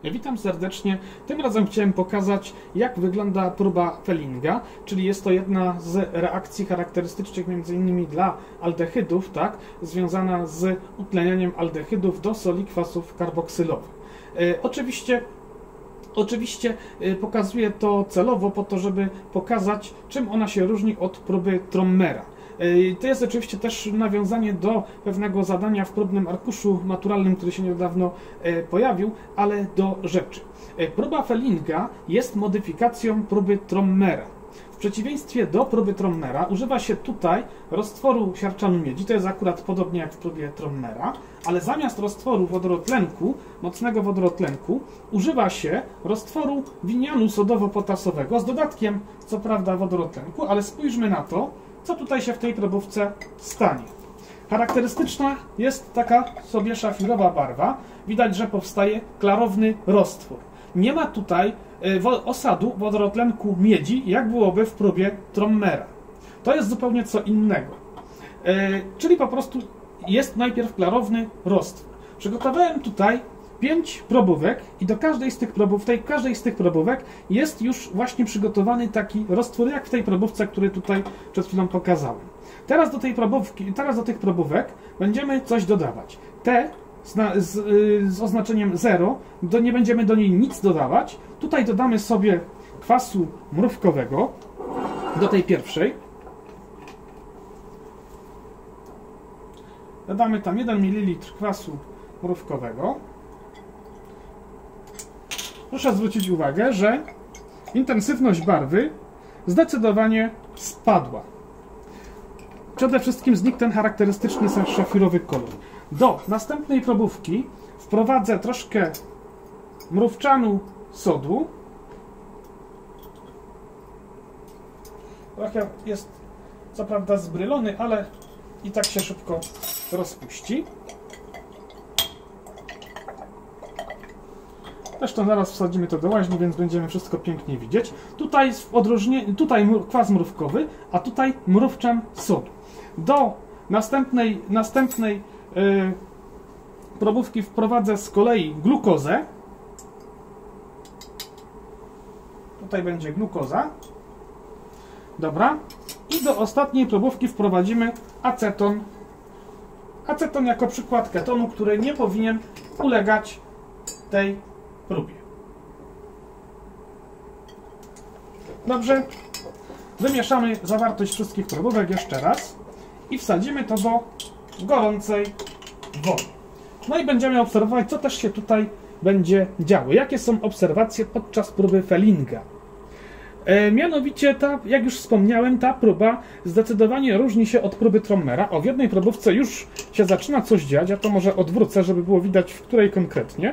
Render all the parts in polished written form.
Witam serdecznie. Tym razem chciałem pokazać, jak wygląda próba Fellinga, czyli jest to jedna z reakcji charakterystycznych m.in. dla aldehydów, tak, związana z utlenianiem aldehydów do soli kwasów karboksylowych. Oczywiście pokazuję to celowo po to, żeby pokazać, czym ona się różni od próby Trommera. To jest oczywiście też nawiązanie do pewnego zadania w próbnym arkuszu maturalnym, który się niedawno pojawił, ale do rzeczy. Próba Fellinga jest modyfikacją próby Trommera. W przeciwieństwie do próby Trommera używa się tutaj roztworu siarczanu miedzi, to jest akurat podobnie jak w próbie Trommera, ale zamiast roztworu wodorotlenku, mocnego wodorotlenku, używa się roztworu winianu sodowo-potasowego z dodatkiem, co prawda, wodorotlenku, ale spójrzmy na to, co tutaj się w tej probówce stanie. Charakterystyczna jest taka sobie szafirowa barwa. Widać, że powstaje klarowny roztwór. Nie ma tutaj osadu wodorotlenku miedzi, jak byłoby w próbie Trommera. To jest zupełnie co innego. Czyli po prostu jest najpierw klarowny roztwór. Przygotowałem tutaj 5 probówek i do każdej z tych probówek jest już właśnie przygotowany taki roztwór, jak w tej probówce, który tutaj przed chwilą pokazałem. Teraz do tych probówek będziemy coś dodawać. Te z oznaczeniem 0, nie będziemy do niej nic dodawać. Tutaj dodamy sobie kwasu mrówkowego do tej pierwszej. Dodamy tam 1 ml kwasu mrówkowego. Proszę zwrócić uwagę, że intensywność barwy zdecydowanie spadła. Przede wszystkim znikł ten charakterystyczny szafirowy kolor. Do następnej probówki wprowadzę troszkę mrówczanu sodu. Trochę jest co prawda zbrylony, ale i tak się szybko rozpuści. Zresztą zaraz wsadzimy to do łaźni, więc będziemy wszystko pięknie widzieć. Tutaj kwas mrówkowy, a tutaj mrówczan sodu. Do następnej probówki wprowadzę z kolei glukozę. Tutaj będzie glukoza. Dobra. I do ostatniej probówki wprowadzimy aceton. Aceton jako przykład ketonu, który nie powinien ulegać tej próbie. Dobrze. Wymieszamy zawartość wszystkich probówek jeszcze raz i wsadzimy to do gorącej wody. No i będziemy obserwować, co też się tutaj będzie działo. Jakie są obserwacje podczas próby Fellinga. Mianowicie, jak już wspomniałem, ta próba zdecydowanie różni się od próby Trommera. W jednej probówce już się zaczyna coś dziać, ja to może odwrócę, żeby było widać, w której konkretnie.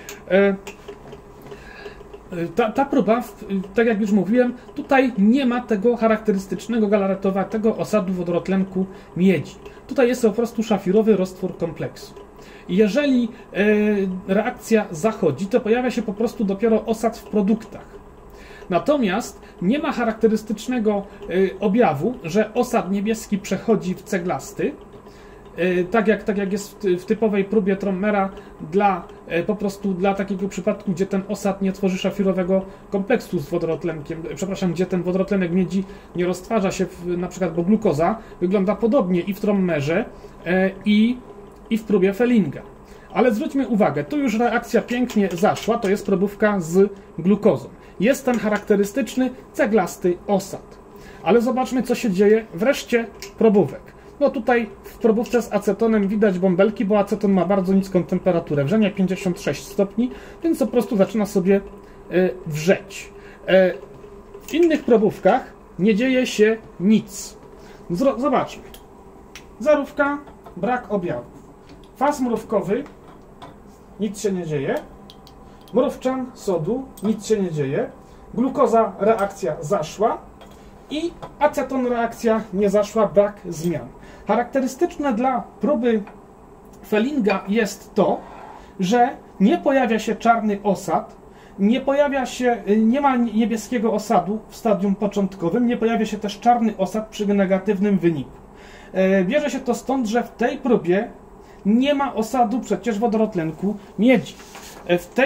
Ta próba, tak jak już mówiłem, tutaj nie ma tego charakterystycznego galaretowatego osadu wodorotlenku miedzi. Tutaj jest po prostu szafirowy roztwór kompleksu. I jeżeli reakcja zachodzi, to pojawia się po prostu dopiero osad w produktach. Natomiast nie ma charakterystycznego objawu, że osad niebieski przechodzi w ceglasty, tak jak jest w typowej próbie Trommera po prostu dla takiego przypadku, gdzie ten osad nie tworzy szafirowego kompleksu z wodorotlenkiem, gdzie ten wodorotlenek miedzi nie roztwarza się, na przykład, bo glukoza wygląda podobnie i w Trommerze, i w próbie Fellinga. Ale zwróćmy uwagę, tu już reakcja pięknie zaszła, to jest probówka z glukozą. Jest ten charakterystyczny ceglasty osad. Ale zobaczmy, co się dzieje w reszcie probówek. No tutaj w probówce z acetonem widać bąbelki, bo aceton ma bardzo niską temperaturę wrzenia, 56 stopni, więc po prostu zaczyna sobie wrzeć. W innych probówkach nie dzieje się nic. Zobaczmy. Zerówka, brak objawów. Kwas mrówkowy, nic się nie dzieje. Mrówczan sodu, nic się nie dzieje. Glukoza, reakcja zaszła. I aceton, reakcja nie zaszła, brak zmian. Charakterystyczne dla próby Fellinga jest to, że nie pojawia się czarny osad, nie ma niebieskiego osadu w stadium początkowym, nie pojawia się też czarny osad przy negatywnym wyniku. Bierze się to stąd, że w tej próbie nie ma osadu przecież wodorotlenku miedzi. W tej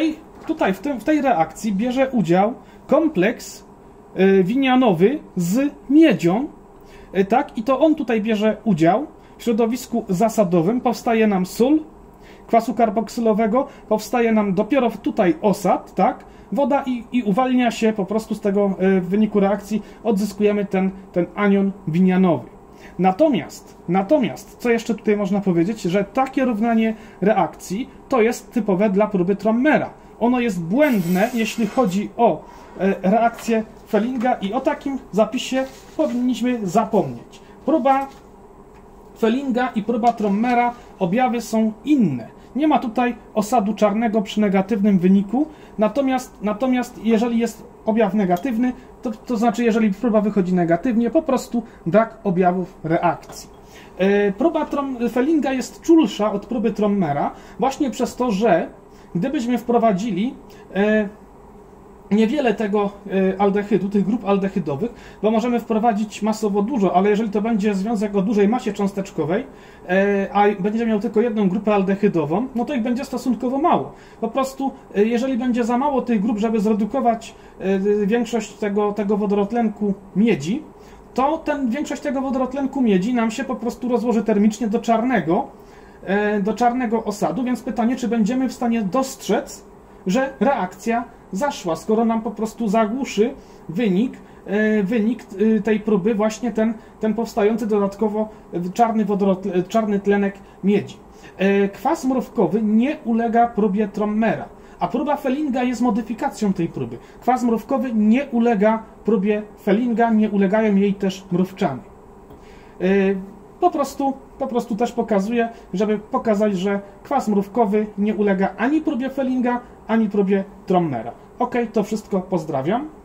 tutaj w tej reakcji bierze udział kompleks winianowy z miedzią, tak? I to on tutaj bierze udział w środowisku zasadowym. Powstaje nam sól kwasu karboksylowego, powstaje nam dopiero tutaj osad, tak? Woda i uwalnia się po prostu z tego w wyniku reakcji, odzyskujemy ten anion winianowy. Natomiast, co jeszcze tutaj można powiedzieć, że takie równanie reakcji to jest typowe dla próby Trommera. Ono jest błędne, jeśli chodzi o reakcję Fellinga i o takim zapisie powinniśmy zapomnieć. Próba Fellinga i próba Trommera, objawy są inne. Nie ma tutaj osadu czarnego przy negatywnym wyniku, natomiast jeżeli jest objaw negatywny, to znaczy jeżeli próba wychodzi negatywnie, po prostu brak objawów reakcji. Próba Fellinga jest czulsza od próby Trommera właśnie przez to, że gdybyśmy wprowadzili niewiele tego aldehydu, tych grup aldehydowych, bo możemy wprowadzić masowo dużo, ale jeżeli to będzie związek o dużej masie cząsteczkowej, a będzie miał tylko jedną grupę aldehydową, no to ich będzie stosunkowo mało. Po prostu, jeżeli będzie za mało tych grup, żeby zredukować większość tego wodorotlenku miedzi, to większość tego wodorotlenku miedzi nam się po prostu rozłoży termicznie do czarnego osadu, więc pytanie, czy będziemy w stanie dostrzec, że reakcja zaszła, skoro nam po prostu zagłuszy wynik tej próby właśnie ten powstający dodatkowo czarny tlenek miedzi. Kwas mrówkowy nie ulega próbie Trommera, a próba Fellinga jest modyfikacją tej próby. Kwas mrówkowy nie ulega próbie Fellinga, nie ulegają jej też mrówczany. Po prostu też pokazuję, żeby pokazać, że kwas mrówkowy nie ulega ani próbie Fellinga, ani próbie Trommera. Ok, to wszystko, pozdrawiam.